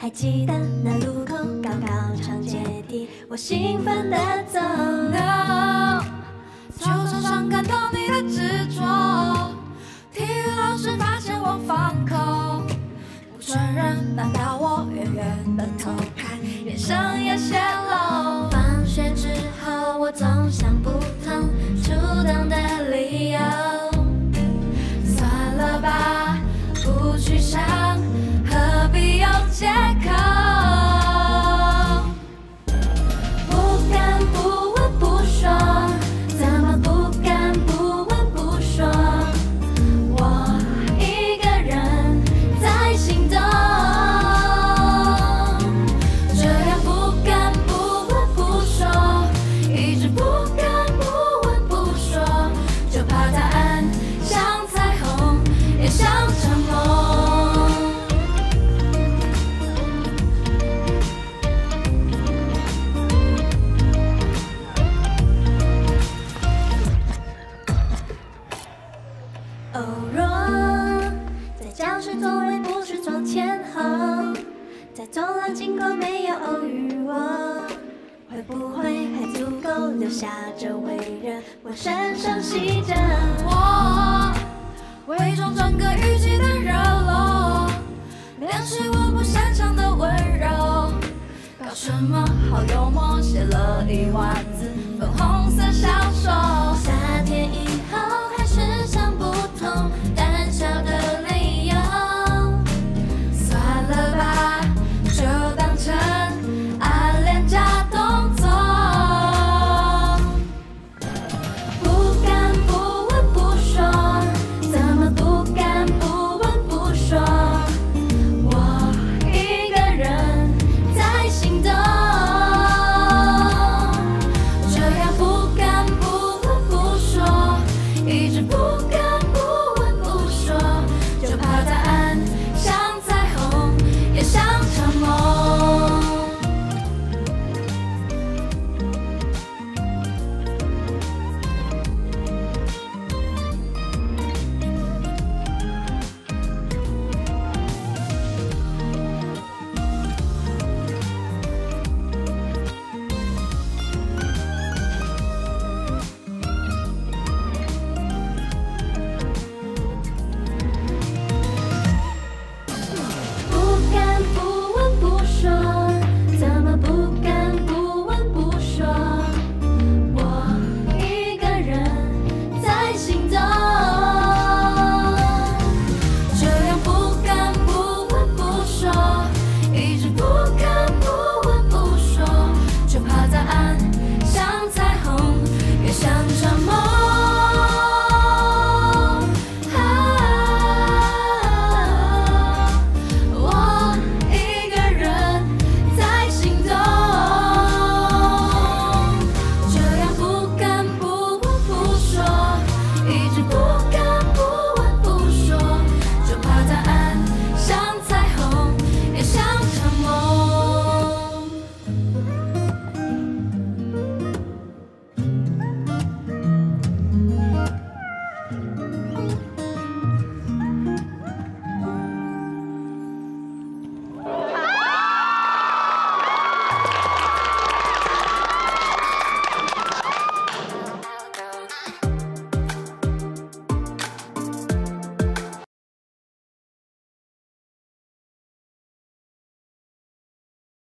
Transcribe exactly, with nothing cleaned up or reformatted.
还记得那路口高高长阶梯，我兴奋地走。 No， 球场上看到你的执着，体育老师发现我放空，不承认，难道我远远的偷看，眼神也泄露？ 放学之后，我总想不通触动的理由。 算了吧，不去想，何必有借口？ 不敢不问不说，怎么不敢不问不说？我一个人在心动，这样不敢不问不说，一直不敢不问不说，就怕答案像彩虹，也像场梦。哦，若在教室座位不是坐前后，在走廊经过没有偶遇我，会不会还足够留下这微热，我身上吸着？ 我伪装整个雨季的热络，练习我不擅长的温柔，搞什么好幽默，写了一万字粉红色小说。